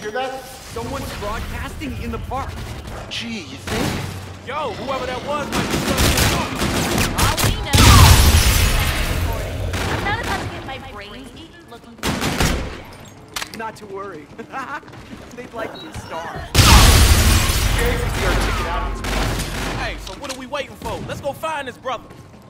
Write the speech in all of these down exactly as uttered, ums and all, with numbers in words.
hear that? Someone's broadcasting in the park. Gee, you think? Yo, whoever that was might be stuck All we know. I'm not about to get my brains eaten looking for Not to worry. They'd like to be stars. Scared to see our ticket out of this place. Hey, so what are we waiting for? Let's go find this brother.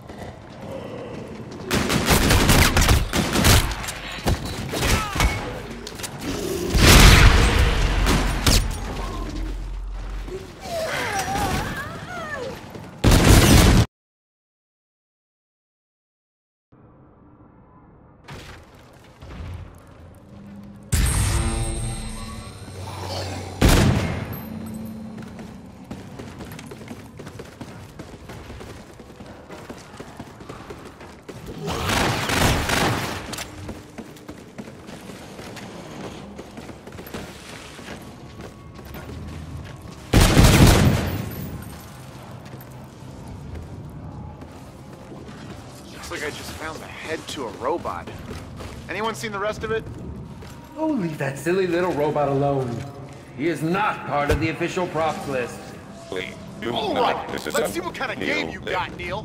Looks like I just found the head to a robot. Anyone seen the rest of it? Oh, leave that silly little robot alone. He is not part of the official props list. Please, do All not right, let's disassemble. see what kind of Neil, game you live. got, Neil.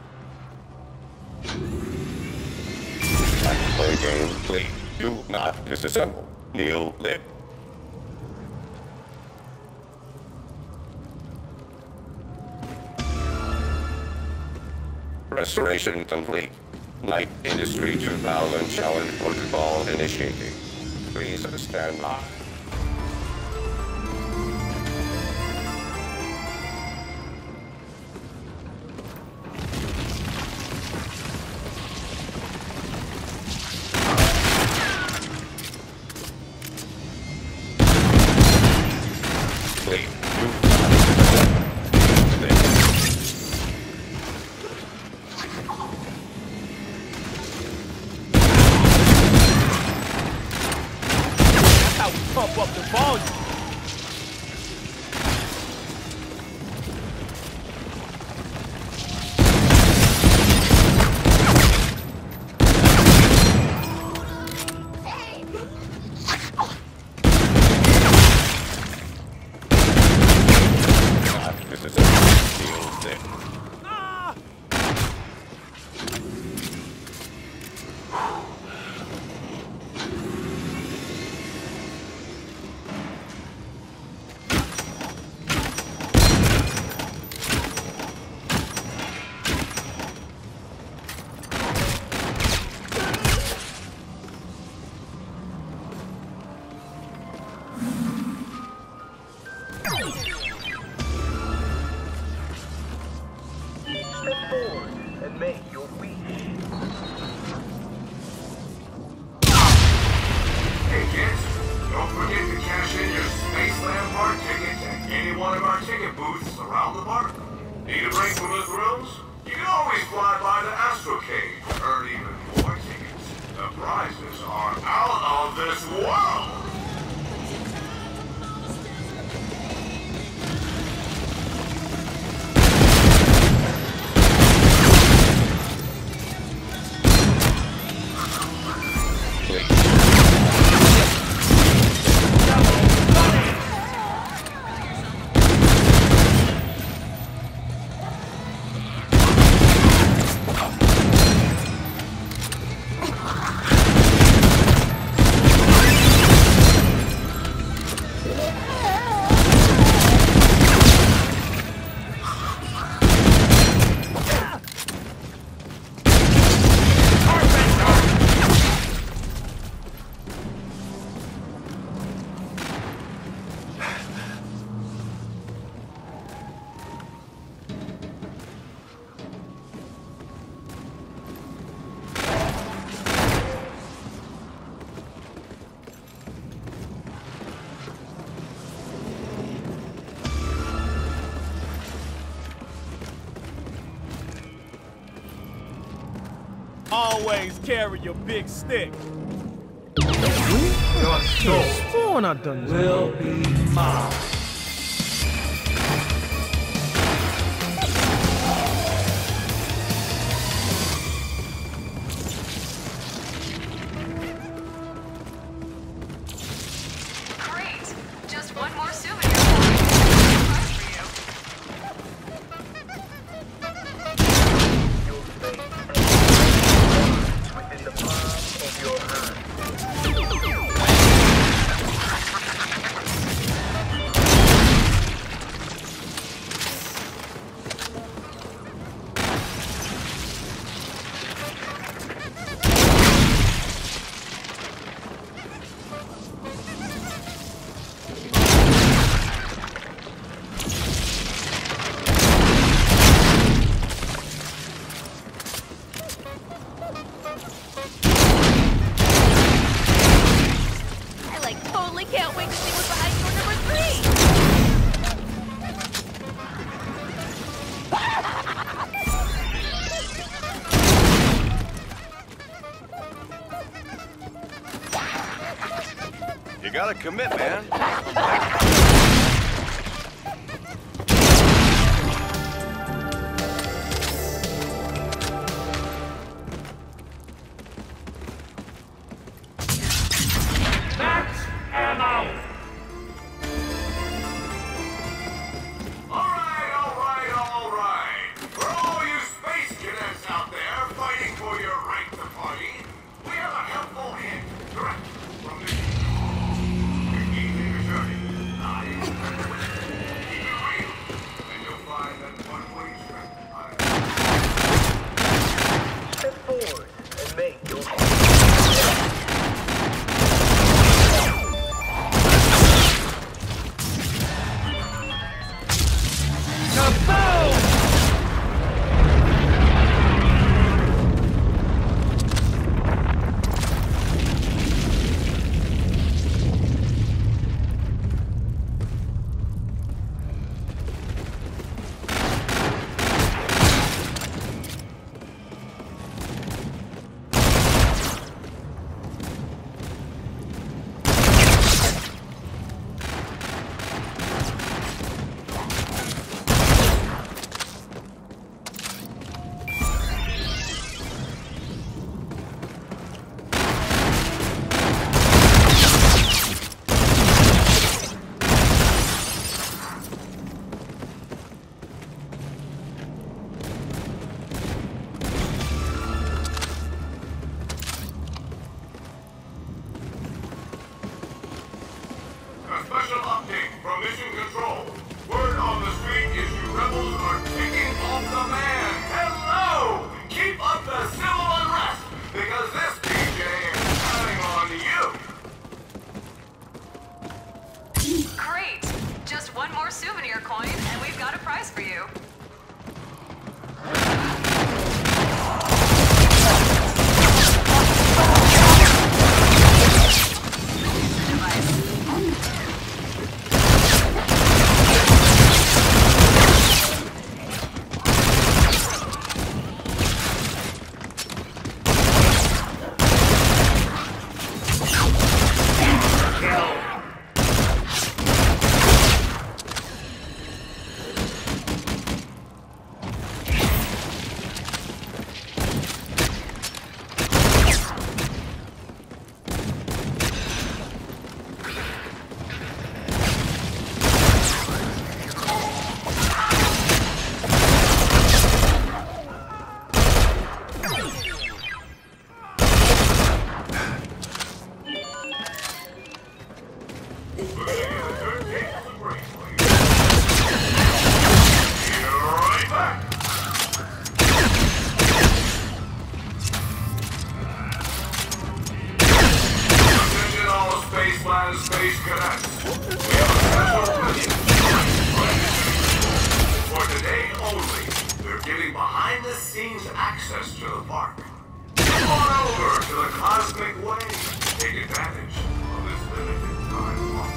Play game, please. Do not disassemble. Neil, live. Restoration complete. Night Industry two thousand challenge protocol initiating. Please stand by. Please do not disassemble. Live. How we pump up the volume. Not disassemble. Neil, live. Ah! Step forward and make your wish. Hey kids, don't forget to cash in your Spaceland Park tickets at any one of our ticket booths around the park. Need a break from the thrills? You can always fly by the Astrocade to earn even more tickets. The prizes are out of this world! Always carry your big stick. Sworn I done this. Will be mine. Great! gotta commit, man. Max ammo! Alright, alright, alright. For all you space cadets out there fighting for your right to party, we have a helpful hint direct from the You're easy to journey. Not easy to win. Keep it real, and you'll find that one-way trip on a Step forward and make your A special update from Mission Control. Word on the street is you rebels are ticking off the man. Hello! Keep up the civil unrest, because this P J is counting on you. Great! Just one more souvenir coin, and we've got a prize for you. Space Cadets. We have a special mission for today only. We're giving behind-the-scenes access to the park. Come on over to the Cosmic Way. Take advantage of this limited time offer.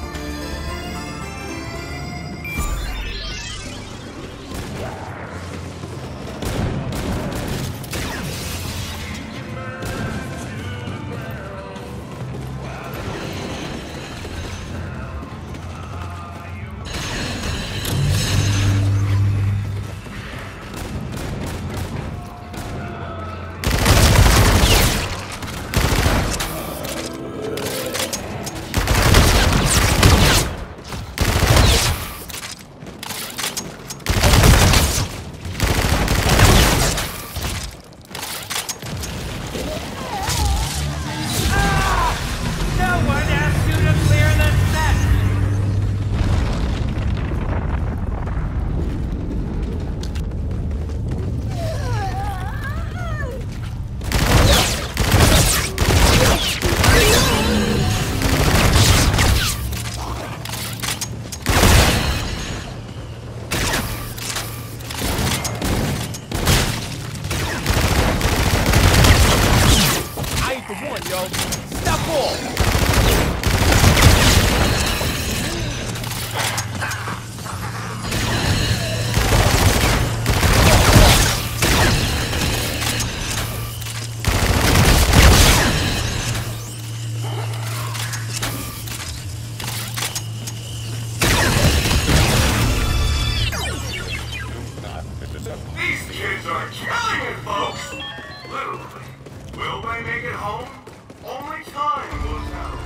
home? Only time will tell.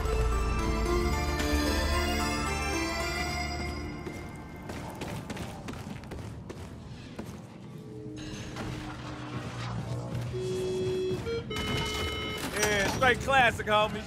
Yeah, straight classic, homie.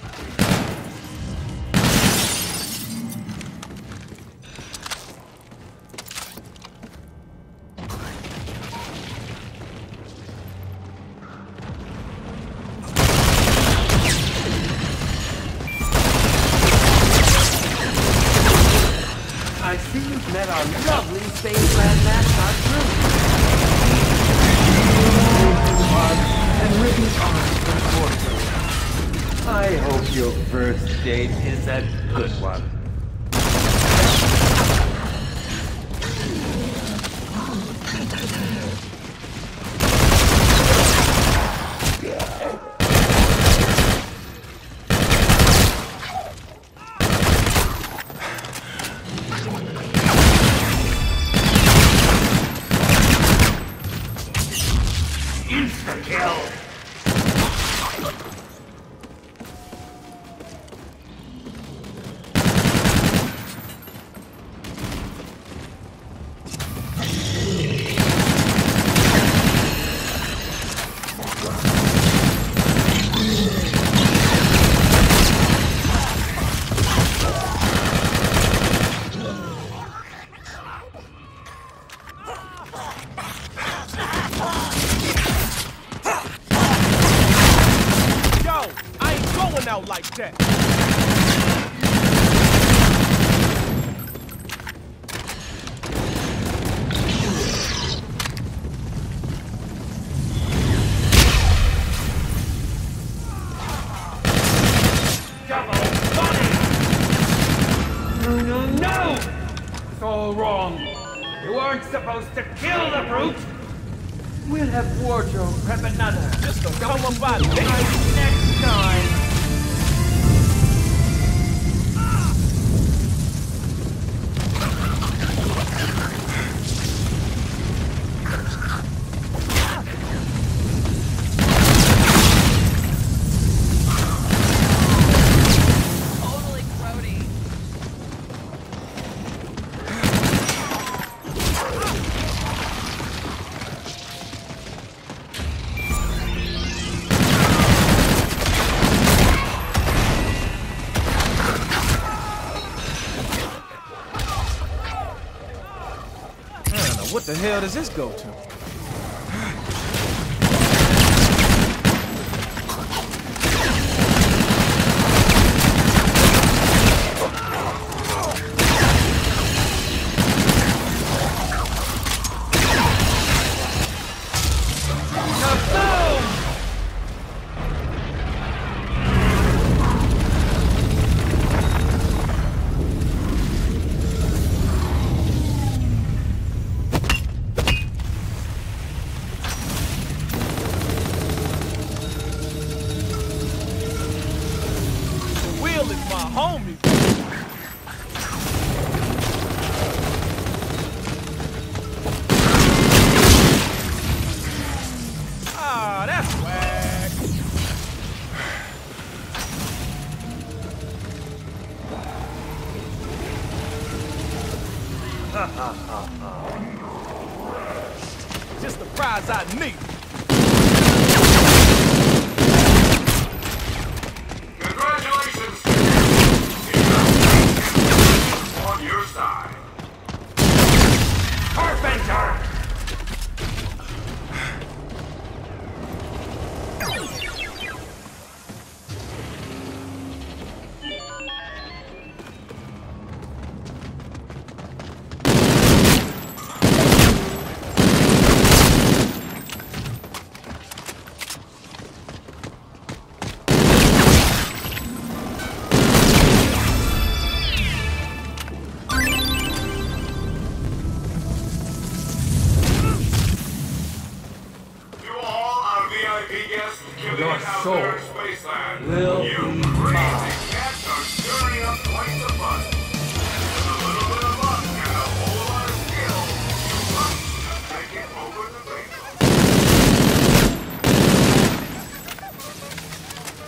I see you've met our lovely Spaceland mascot, Groot. And written arms and torso. I hope your first date is a good one. Insta-kill! Out like that. No, no, no! It's all wrong. You weren't supposed to kill the brute. We'll have wardrobe prep another. Just to come up out of there. Next time. Totally grody. What the hell does this go to? Homie. Ah, that's whack. Ha ha ha ha. Just the prize I need. Congratulations! On your side. Carpenter! Your soul will be mine. Cats are stirring up quite the fuss. With a little bit of luck and a whole lot of skill, you might just make it over the rainbow.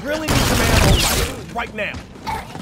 really need some ammo right now.